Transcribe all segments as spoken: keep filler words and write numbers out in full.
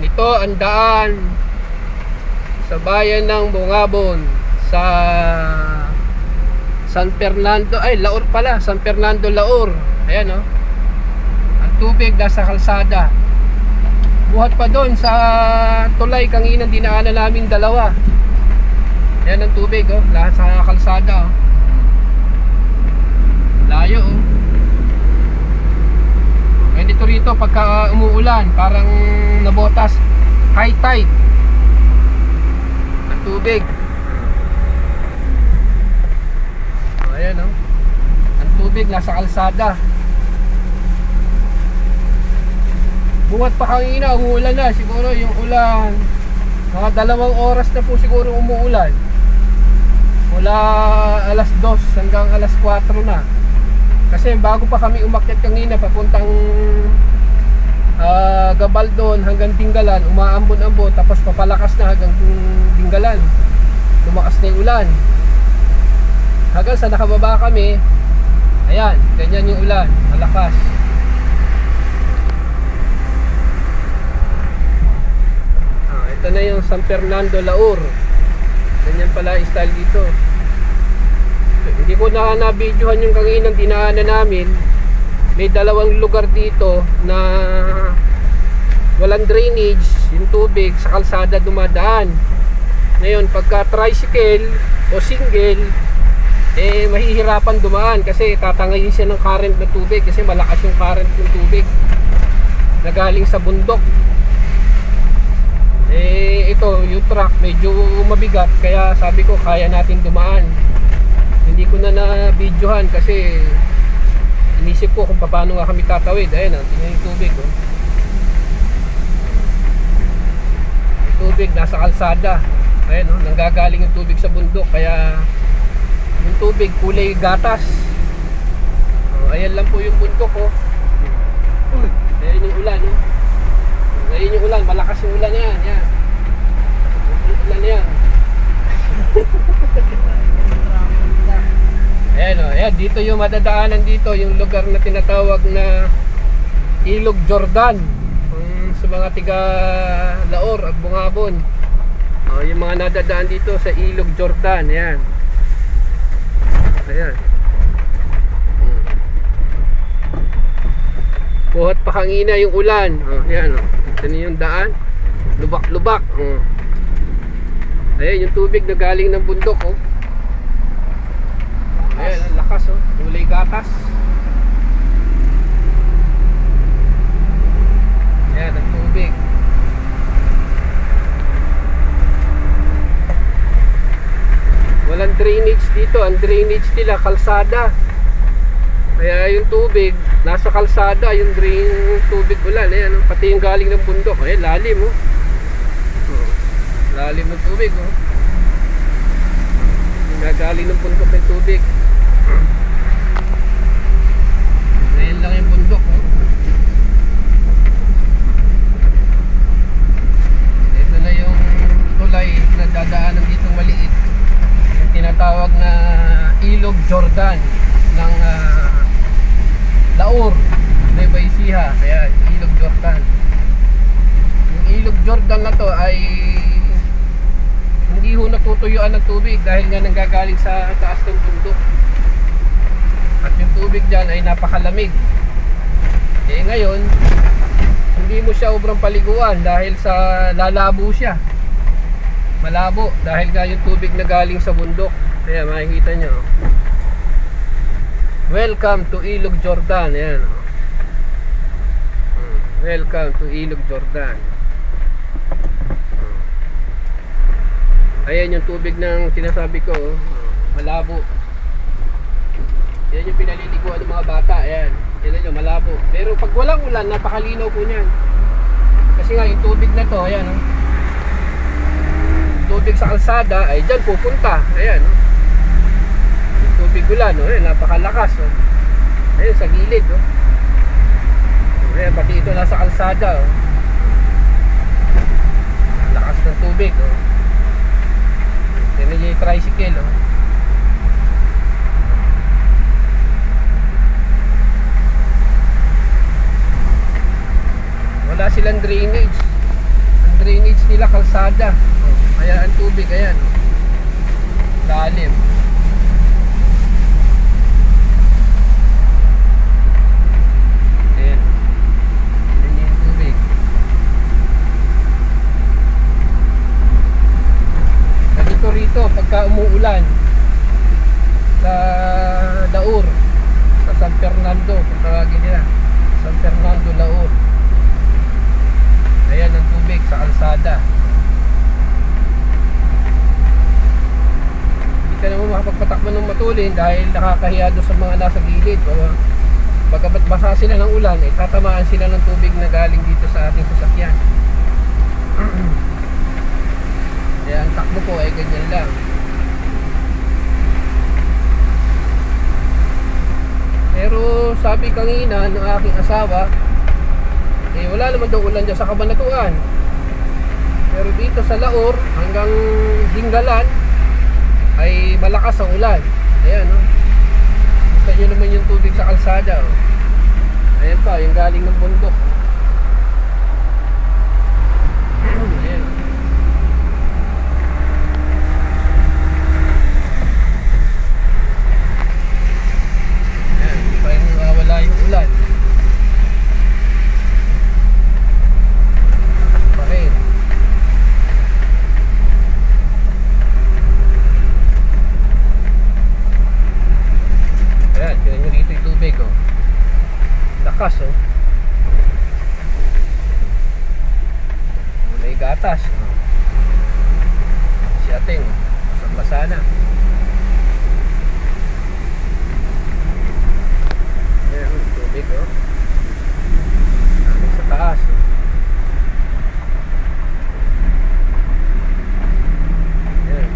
Ito ang daan sa bayan ng Bungabon, sa San Fernando, ay Laur pala, San Fernando Laur. Ayan oh. Ang tubig nasa kalsada. Buhat pa doon sa tulay kanina dinaanan namin dalawa. Ayan ang tubig oh, lahat sa kalsada oh. Layo oh. Ngayon dito rito pagka umuulan parang nabotas, high tide ang tubig. Oh, ayan oh. Ang tubig nasa kalsada. Buhat pa kanina, umuulan na. Siguro yung ulan, mga dalawang oras na po siguro umuulan. Mula alas dos hanggang alas kwatro na. Kasi bago pa kami umakyat kanina papuntang uh, Gabaldon hanggang Tinggalan, umaambon-ambon, tapos papalakas na hanggang Tinggalan. Lumakas na yung ulan. Hanggang sa nakababa kami, ayan, ganyan yung ulan, malakas. Ito na yung San Fernando Laur. Ganyan pala style dito. Hindi ko na na-videohan yung kanginang dinaanan namin. May dalawang lugar dito na walang drainage, yung tubig sa kalsada dumadaan. Ngayon pagka tricycle o single, eh mahihirapan dumaan kasi tatangayin siya ng current ng tubig, kasi malakas yung current ng tubig na galing sa bundok. Eh ito yung truck medyo mabigat, kaya sabi ko kaya natin dumaan. Hindi ko na na-videohan kasi inisip ko kung paano nga kami tatawid. Ayan ah, tingnan yung tubig oh. Yung tubig nasa kalsada. Ayan oh, nanggagaling yung tubig sa bundok, kaya yung tubig kulay gatas. Oh, ayan lang po yung bundok oh. Ayan yung ulan oh. Ayan yung ulan, malakas yung ulan yan, yan. Yung ulan yan. Ayan o, ayan, dito yung madadaanan dito, yung lugar na tinatawag na Ilog Jordan. Um, sa mga tiga Laur at Bungabon. O, yung mga nadadaan dito sa Ilog Jordan, ayan. Ayan. Buhat pa kanina yung ulan. Oh, ayan oh. Ito na yung daan. Lubak-lubak. Oh. Ayan yung tubig na galing ng bundok oh. Ayan, ang lakas oh. Kulay gatas. Ayan ang tubig. Walang drainage dito. Ang drainage nila kalsada. Kaya yung tubig nasa kalsada, yung drain tubig ulan, ayan, pati yung galing ng bundok, ayan, lalim oh. Oh, lalim ng tubig oh. Yung galing ng bundok ng tubig. Ayan lang yung bundok oh. Ito na yung tulay na dadaanan dito maliit, yung tinatawag na Ilog Jordan ng uh, Laur, Nueva Ecija. Kaya Ilog Jordan. Yung Ilog Jordan na to ay hindi ho natutuyuan ng tubig dahil nga nanggagaling sa taas ng bundok. At yung tubig dyan ay napakalamig. Eh ngayon, hindi mo siya obrang paliguan dahil sa lalabo siya. Malabo dahil nga yung tubig na galing sa bundok. Kaya makikita nyo, welcome to Ilog Jordan. Ayan. Welcome to Ilog Jordan. Ayan yung tubig ng sinasabi ko, malabo. Yan yung pinaliliguan ng mga bata. Ayan, yan yung malabo. Pero pag walang ulan, napakalinaw po niyan. Kasi nga yung tubig na to, ayan oh. Tubig sa kalsada ay dyan pupunta. Ayan oh. Tubig ulan, oh, eh, napakalakas oh. Ayun sa gilid oh. Ayan, pati ito nasa kalsada oh. Lakas ng tubig oh. Yan yung tricycle oh. Wala silang drainage. drainage nila kalsada. Oh, kaya ang tubig, ayan. Oh. Lalim. Ayan. Ayan yung tubig. Ganito rito, pagka umuulan sa Laur, sa San Fernando, kung tawagin nila, San Fernando, Laur. Ayan ang tubig sa kalsada. Hindi ka naman makapagpatakbo ng matulin dahil nakakahiya doon sa mga nasa gilid. Pagkabat basa sila ng ulan, eh, tatamaan sila ng tubig na galing dito sa ating sasakyan. Kaya ang takbo po ay ganyan lang. Pero sabi kanina ng aking asawa, eh wala naman daw ulan dyan sa Cabanatuan. Pero dito sa Laur hanggang Hingalan ay malakas ang ulan. Ayan, no? Kita nyo naman yung tubig sa kalsada, oh. Ayan pa, yung galing ng bundok. Ayan. Ayan, hindi pa rin nawawala yung ulan. Lakas, oh. May gatas, oh. Si ating basang-basa na. Ayan, tubig, oh. Namin sa taas, oh. Ayan.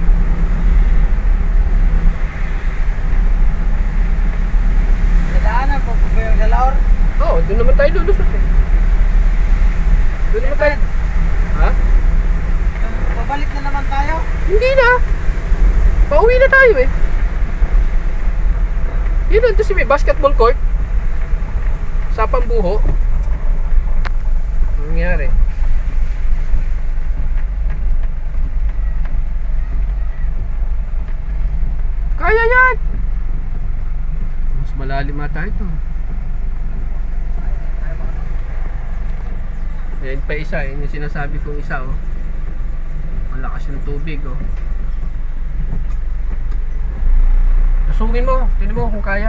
Nadaanan po po kayo sa Laur? Oo, oh, doon naman tayo lulusot, eh. Doon naman tayo. Ha? Babalik na naman tayo? Hindi na. Pauwi na tayo, eh. Yun, doon si may basketball court sa Pambuho. Anong nangyari? Kaya yan. Mas malalim ata ito. Yan pa isa, yun yung sinasabi kong isa, oh. Ang lakas ng tubig, oh. Lusungin mo, tingnan mo kung kaya.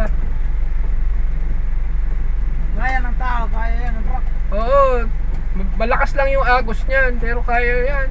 Kaya ng tao, kaya yan ng truck. Oo, malakas lang yung agos niyan, pero kaya yan.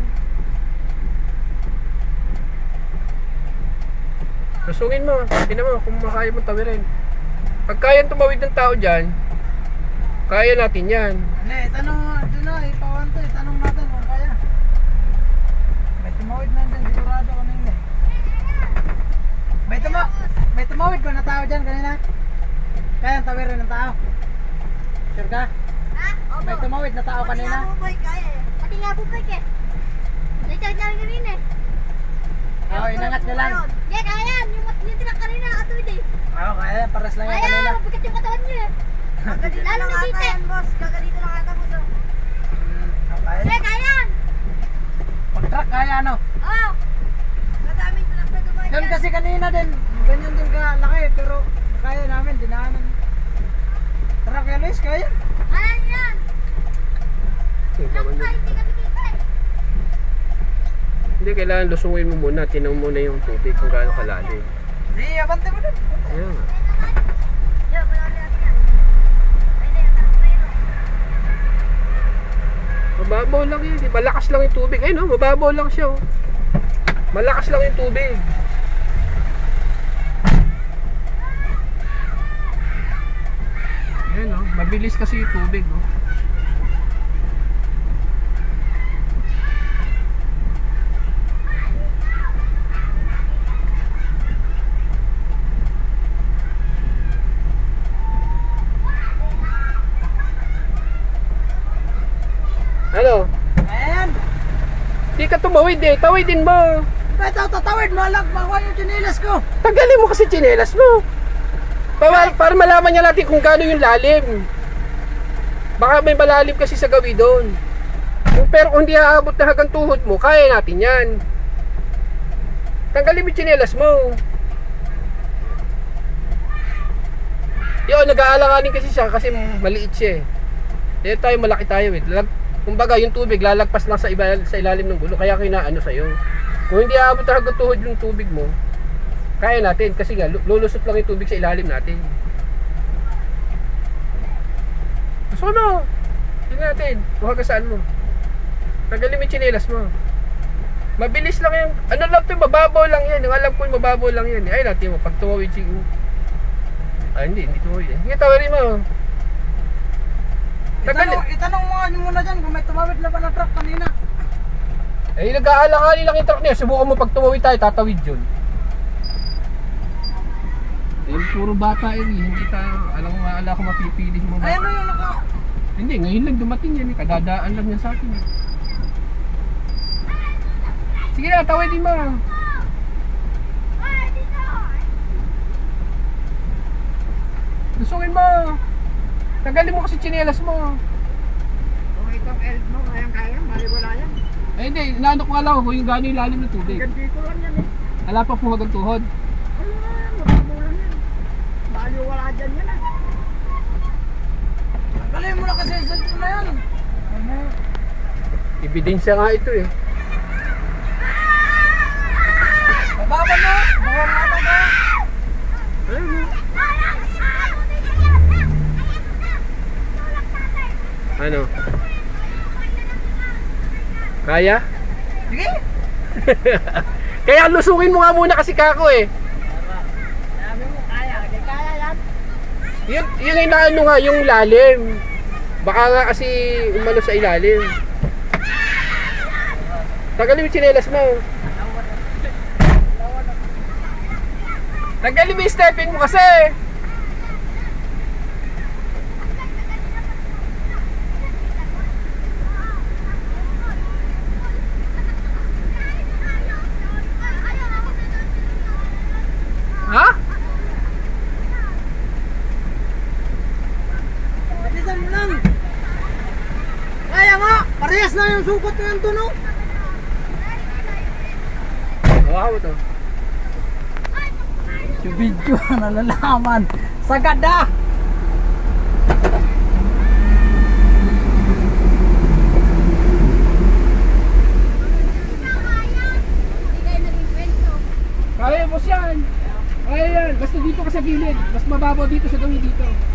Lusungin mo, tingnan mo kung makaya mo tawirin. Pag kaya tumawid ng tao dyan, kaya natin yan. Hindi, tanong doon na, ipawan to, tanong natin kung kaya. May tumawid na dyan, sigurado ko na yun eh. May, tuma may tumawid ko na tao dyan kanina. Kaya ang tawirin ng tao. Sure ka? Ha? Opo. May tumawid na tao kanina. Pati nga po boy, kaya eh. Pati nga po boy, eh. Nag-charge namin kanina eh. Oo, inangat niya lang. Yeah, kaya yan. Yung, yung tinak kanina nakatuwid eh. Oo, kaya yan, paras lang yan Kaya, kanina. mabigat yung katawan niya eh. Kagalito Lalo lang na ata dito. yan, boss. Kagalito lang ata, boss. oh. Hmm, kaya Yeah, yan. kaya yan. Pag-truck, kaya ano? Oo. Madaming truck na dumaan Yan dyan. kasi kanina din, ganyan din kalaki, pero kaya namin, dinaanan. Truck yan, Luis, kaya yan. Kaya yan. Ako ka, hindi kami kita eh. Hindi, kailangan lusungin mo muna, tinaw muna yung tubig kung gaano kalalim. Di, abante mo din. Ayan nga. Yeah, panalo natin yan. Ay, na yan. Tayo. Mababaw lang yun, eh. Malakas lang yung tubig. Ayun, oh, mababaw lang siya, oh. Malakas lang yung tubig. Ayan, oh, mabilis kasi yung tubig, oh. Ano? Ayan. Di ka tumawid eh, tawidin mo. Beto, tatawid mo lang, makuha yung chinilas ko. Tagalin mo kasi tsinelas mo. Para, para malaman niya natin kung gaano yung lalim. Baka may malalim kasi sa gawi doon. Kung- Pero kung hindi aabot na hanggang tuhod mo, kaya natin yan. Tanggalin mo yung tsinelas mo. Yun, nag-aalanganin kasi siya kasi maliit siya eh. Eh tayo, malaki tayo eh. Lag, kumbaga yung tubig lalagpas lang sa, iba, sa ilalim ng gulo, kaya kinaano sa'yo. Kung hindi aabot na hanggang tuhod yung tubig mo, kaya natin kasi nga lulusot lang yung tubig sa ilalim natin. So ano? Tingnan natin kung hanggang saan mo. Tanggalin mo yung tsinelas mo. Mabilis lang yan. Ano lang ito, mababaw lang yan. Yung alam ko yung mababaw lang yan. Ay natin mo, pag tumawid siya. Ah hindi, hindi tumawid eh. Sige, tawarin mo. Tanggalin. Itanong, itanong mo nga muna dyan kung may tumawid na ba na truck kanina. Eh nag-aalakali lang yung truck niya. Subukan mo pag tumawid tayo, tatawid yun. Eh puro bata yun eh. Hindi tayo, alam mo, alam ko mapipili mo ba? Ay ano yung naka... Hindi, ngayon lang dumating yan eh. Kadadaan lang niya sa akin eh. Sige na, tawidin mo. Lusungin mo. Tagalin mo kasi tsinelas mo. Kung itong elf mo, kayang-kaya, mali wala yan. Eh hindi, inaano ko nga lang kung yung gano'y lalim ng tubig. Hanggang dito lang yan eh. Wala pa po hanggang tuhod. Ayun, mapamulan yan. Bali wala dyan yan ah. Tanggalin mo na kasi yung cellphone na yan. Ano? Ebidensya nga ito eh. Bababa mo! Bababa mo! Ano? Kaya? Sige! Kaya lusungin mo nga muna kasi kako eh. Sabi mo, kaya. Hindi kaya yan. Yun, yun ay naano nga, yung lalim. Baka nga kasi umano sa ilalim. Tagalin mo yung tsinelas mo. Tagalin mo yung stepin mo kasi. Ha? Bilisan mo lang. Kaya nga! Parehas na yung sukot mo yung tunog. Wow, ito. Yung video na nalalaman. Sagad na! Kaya boss yan. Kaya yan. Basta dito ka sa gilid. Mas mababaw dito sa gawin dito.